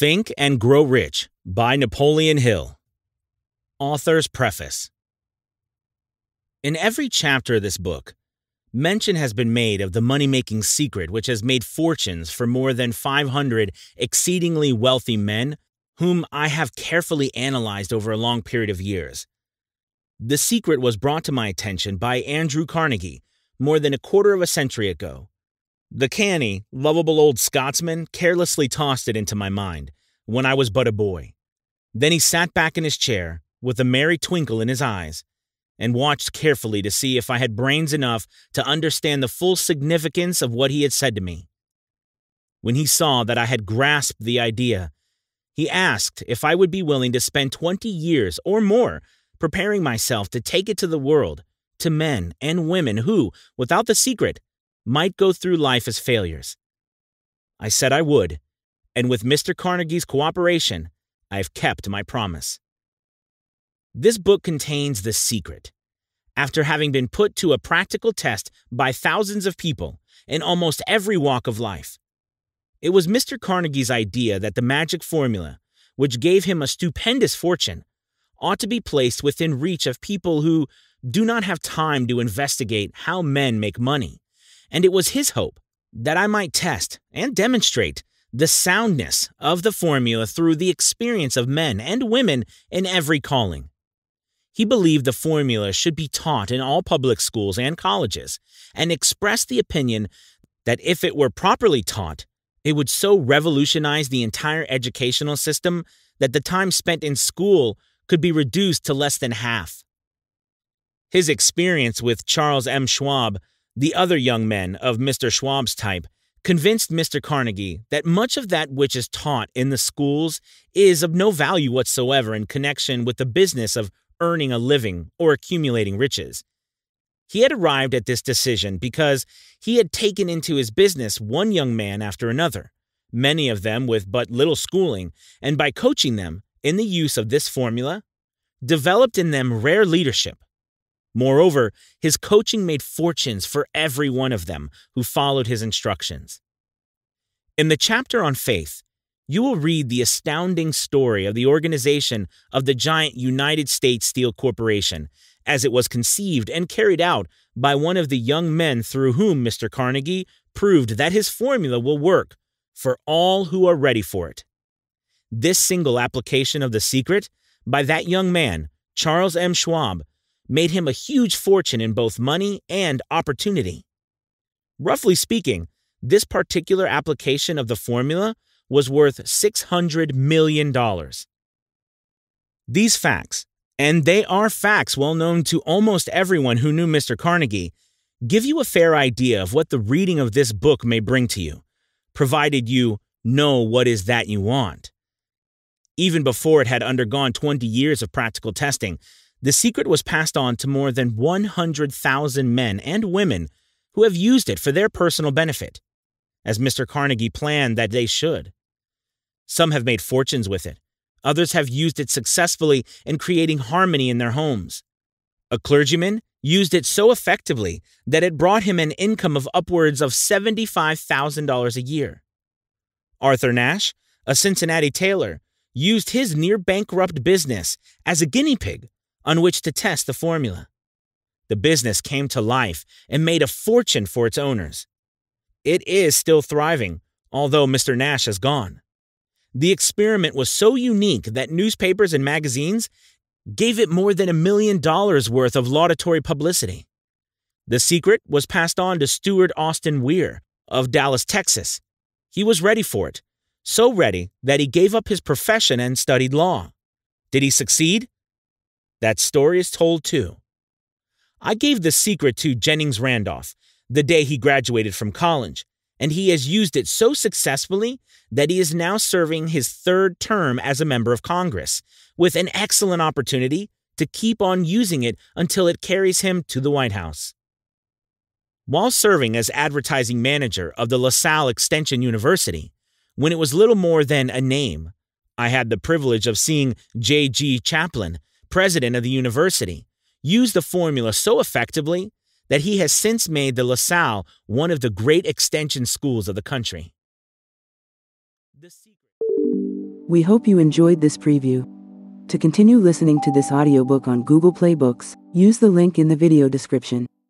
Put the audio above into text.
Think and Grow Rich by Napoleon Hill. Author's Preface. In every chapter of this book, mention has been made of the money-making secret which has made fortunes for more than 500 exceedingly wealthy men whom I have carefully analyzed over a long period of years. The secret was brought to my attention by Andrew Carnegie more than a quarter of a century ago. The canny, lovable old Scotsman carelessly tossed it into my mind when I was but a boy. Then he sat back in his chair with a merry twinkle in his eyes and watched carefully to see if I had brains enough to understand the full significance of what he had said to me. When he saw that I had grasped the idea, he asked if I would be willing to spend 20 years or more preparing myself to take it to the world, to men and women who, without the secret, might go through life as failures. I said I would, and with Mr. Carnegie's cooperation, I have kept my promise. This book contains the secret. After having been put to a practical test by thousands of people in almost every walk of life, it was Mr. Carnegie's idea that the magic formula, which gave him a stupendous fortune, ought to be placed within reach of people who do not have time to investigate how men make money. And it was his hope that I might test and demonstrate the soundness of the formula through the experience of men and women in every calling. He believed the formula should be taught in all public schools and colleges, and expressed the opinion that if it were properly taught, it would so revolutionize the entire educational system that the time spent in school could be reduced to less than half. His experience with Charles M. Schwab, the other young men of Mr. Schwab's type, convinced Mr. Carnegie that much of that which is taught in the schools is of no value whatsoever in connection with the business of earning a living or accumulating riches. He had arrived at this decision because he had taken into his business one young man after another, many of them with but little schooling, and by coaching them in the use of this formula, developed in them rare leadership. Moreover, his coaching made fortunes for every one of them who followed his instructions. In the chapter on faith, you will read the astounding story of the organization of the giant United States Steel Corporation, as it was conceived and carried out by one of the young men through whom Mr. Carnegie proved that his formula will work for all who are ready for it. This single application of the secret by that young man, Charles M. Schwab, made him a huge fortune in both money and opportunity. Roughly speaking, this particular application of the formula was worth $600 million. These facts, and they are facts well known to almost everyone who knew Mr. Carnegie, give you a fair idea of what the reading of this book may bring to you, provided you know what is that you want. Even before it had undergone 20 years of practical testing, the secret was passed on to more than 100,000 men and women who have used it for their personal benefit, as Mr. Carnegie planned that they should. Some have made fortunes with it. Others have used it successfully in creating harmony in their homes. A clergyman used it so effectively that it brought him an income of upwards of $75,000 a year. Arthur Nash, a Cincinnati tailor, used his near-bankrupt business as a guinea pig on which to test the formula. The business came to life and made a fortune for its owners. It is still thriving, although Mr. Nash has gone. The experiment was so unique that newspapers and magazines gave it more than $1 million worth of laudatory publicity. The secret was passed on to Stewart Austin Weir of Dallas, Texas. He was ready for it, so ready that he gave up his profession and studied law. Did he succeed? That story is told too. I gave the secret to Jennings Randolph the day he graduated from college, and he has used it so successfully that he is now serving his third term as a member of Congress, with an excellent opportunity to keep on using it until it carries him to the White House. While serving as advertising manager of the LaSalle Extension University, when it was little more than a name, I had the privilege of seeing J.G. Chaplin, president of the university, use the formula so effectively that he has since made the LaSalle one of the great extension schools of the country. The secret. We hope you enjoyed this preview. To continue listening to this audiobook on Google Play Books, use the link in the video description.